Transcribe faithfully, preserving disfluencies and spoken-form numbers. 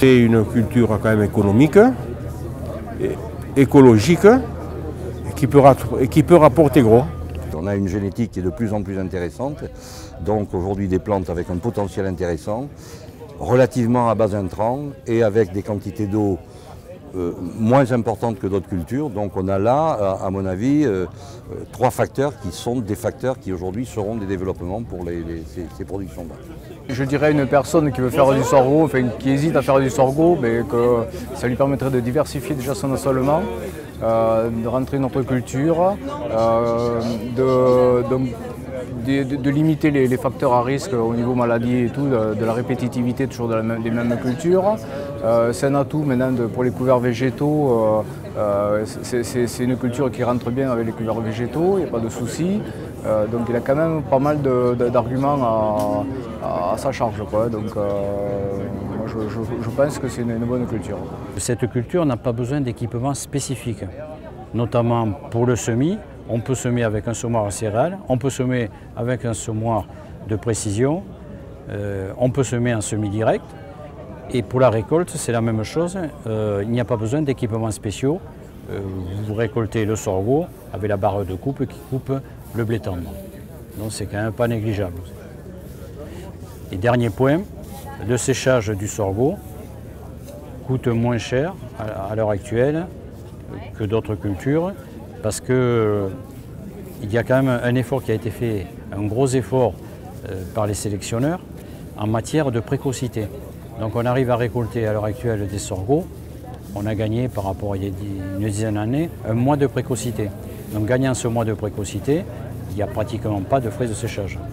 C'est une culture quand même économique, écologique, et qui peut, et qui peut rapporter gros. On a une génétique qui est de plus en plus intéressante, donc aujourd'hui des plantes avec un potentiel intéressant, relativement à bas intrants et avec des quantités d'eau euh, moins importantes que d'autres cultures. Donc on a là, à, à mon avis, euh, euh, trois facteurs qui sont des facteurs qui aujourd'hui seront des développements pour les, les, ces, ces productions-là. Je dirais une personne qui veut faire du sorgho, enfin, qui hésite à faire du sorgho, mais que ça lui permettrait de diversifier déjà son assolement, euh, de rentrer dans notre culture, euh, de, de, de, de limiter les, les facteurs à risque au niveau maladie et tout, de, de la répétitivité toujours de la même, des mêmes cultures. Euh, c'est un atout maintenant de, pour les couverts végétaux. Euh, euh, c'est une culture qui rentre bien avec les couverts végétaux, il n'y a pas de souci. Euh, donc il a quand même pas mal d'arguments à, à, à sa charge, quoi. Donc euh, moi je, je, je pense que c'est une, une bonne culture. Cette culture n'a pas besoin d'équipement spécifique, notamment pour le semis. On peut semer avec un semoir à céréales, on peut semer avec un semoir de précision, euh, on peut semer en semis direct. Et pour la récolte, c'est la même chose, euh, il n'y a pas besoin d'équipements spéciaux. Euh, vous récoltez le sorgho avec la barre de coupe qui coupe le blé tendre. Donc c'est quand même pas négligeable. Et dernier point, le séchage du sorgho coûte moins cher à, à l'heure actuelle que d'autres cultures parce que euh, il y a quand même un effort qui a été fait, un gros effort euh, par les sélectionneurs en matière de précocité. Donc on arrive à récolter à l'heure actuelle des sorgho. On a gagné par rapport à il y a une dizaine d'années un mois de précocité. Donc gagnant ce mois de précocité, il n'y a pratiquement pas de frais de séchage.